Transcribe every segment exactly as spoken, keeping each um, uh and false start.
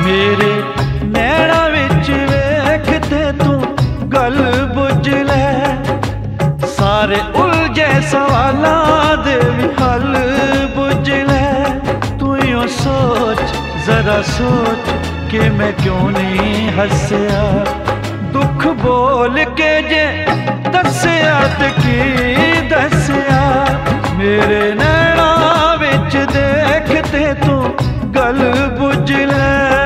मेरे नैना विच वेख ते तू गल बुझ ले, सारे उलझे सवालां दे भी हल बुझ ले। तू यो सोच जरा सोच कि मैं क्यों नहीं हसया, दुख बोल के जे दसया ते की दसया। मेरे नैना विच देखते तू गल बुझ ले।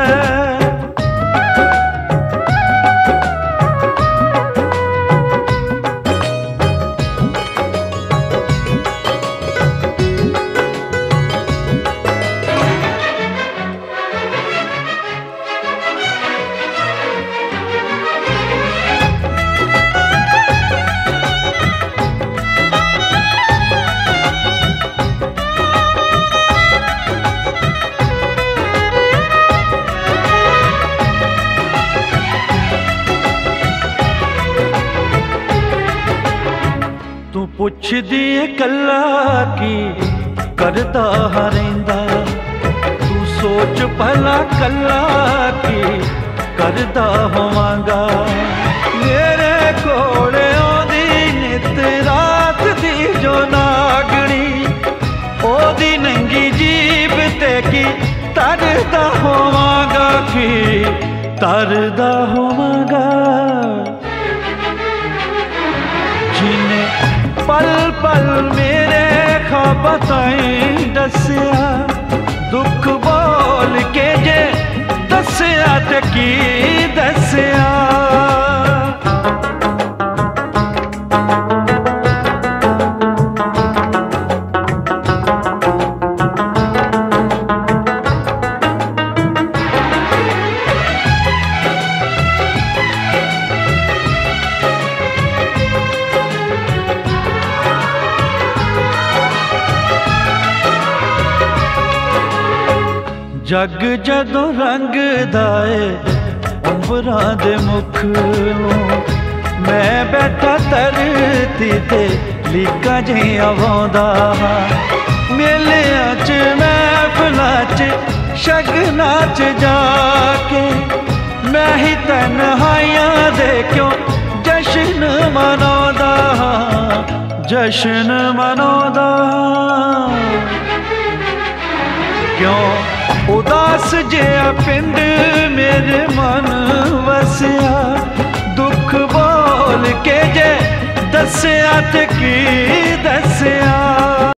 पुछ दिए कला की करदा हरेंदा, तू सोच भला कला की करदा होवांगा। मेरे कोले आंदी नित रात दी जो नागणी, ओदी नंगी जीभ ते की तरदा होवांगा, की तरदा होवांगा। जिन्हें पल पल मेरे ख्वाब ताईं दसिया, दुख बोल के जे दसिया ते की दसिया। जग जदों रंगदा ए अंबरां दे मुख नूं, मैं बैठा धरती ते लीकां जिहियां वाउंदा। मेलियां च महफिलां च शगनां च जाके, मैं ही तन्हाइयां दे क्यों जश्न मनाउंदा, जश्न मनाउंदा। क्यों उदास जिहा पिंड मेरे मन वसिया, दुख बोल के जे दसिया ते की दसिया।